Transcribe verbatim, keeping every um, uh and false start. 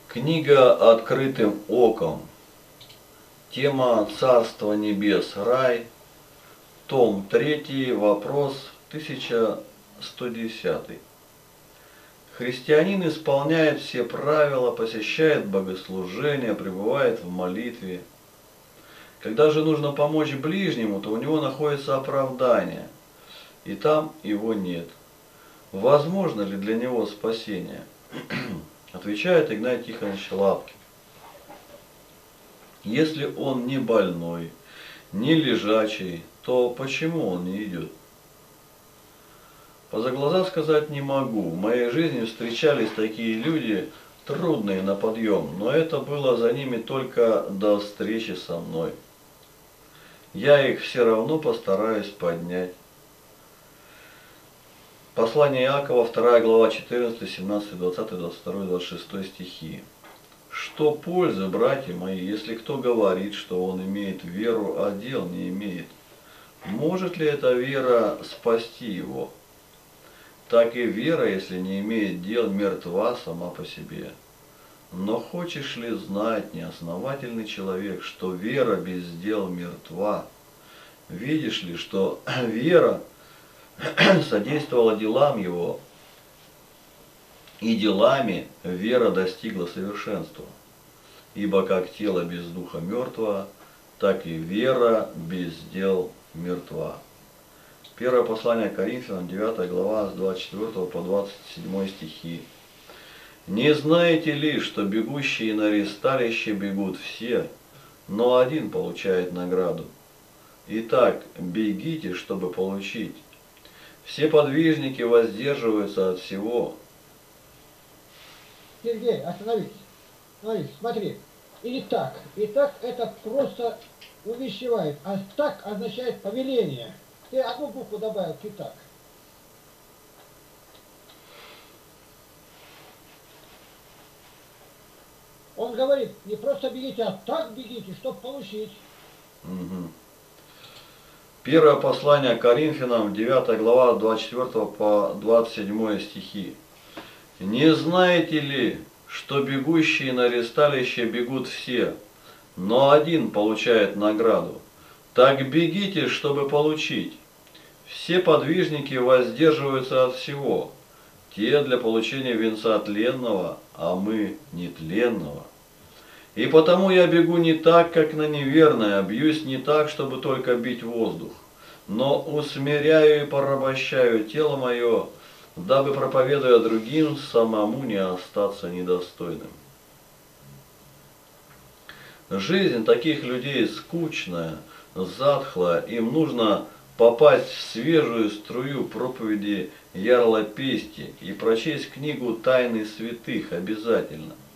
Книга «Открытым оком». Тема «Царство небес. Рай». Том третий. Вопрос тысяча сто десятый. Христианин исполняет все правила, посещает богослужения, пребывает в молитве. Когда же нужно помочь ближнему, то у него находится оправдание, и там его нет. Возможно ли для него спасение? Отвечает Игнатий Тихонович Лапкин. Если он не больной, не лежачий, то почему он не идет? Поза глаза сказать не могу. В моей жизни встречались такие люди, трудные на подъем, но это было за ними только до встречи со мной. Я их все равно постараюсь поднять. Послание Иакова, вторая глава, четырнадцатый, семнадцатый, двадцатый, двадцать второй, двадцать шестой стихи. Что пользы, братья мои, если кто говорит, что он имеет веру, а дел не имеет? Может ли эта вера спасти его? Так и вера, если не имеет дел, мертва сама по себе. Но хочешь ли знать, неосновательный человек, что вера без дел мертва? Видишь ли, что вера содействовала делам его, и делами вера достигла совершенства. Ибо как тело без духа мертво, так и вера без дел мертва. Первое послание Коринфянам, девятая глава, с двадцать четвёртого по двадцать седьмой стихи. Не знаете ли, что бегущие на ресталище бегут все, но один получает награду? Итак, бегите, чтобы получить. Все подвижники воздерживаются от всего. Сергей, остановись. Смотри, смотри. Или так. И так это просто увещевает. А так означает повеление. Ты одну букву добавил, ты так. Он говорит, не просто бегите, а так бегите, чтобы получить. Угу. Первое послание Коринфянам, девятая глава, двадцать четвёртого по двадцать седьмой стихи. Не знаете ли, что бегущие на ресталище бегут все, но один получает награду? Так бегите, чтобы получить. Все подвижники воздерживаются от всего. Те для получения венца тленного, а мы нетленного. И потому я бегу не так, как на неверное, бьюсь не так, чтобы только бить воздух, но усмиряю и порабощаю тело мое, дабы, проповедуя другим, самому не остаться недостойным. Жизнь таких людей скучная, затхлая, им нужно попасть в свежую струю проповеди Ярла Пести и прочесть книгу «Тайны святых» обязательно.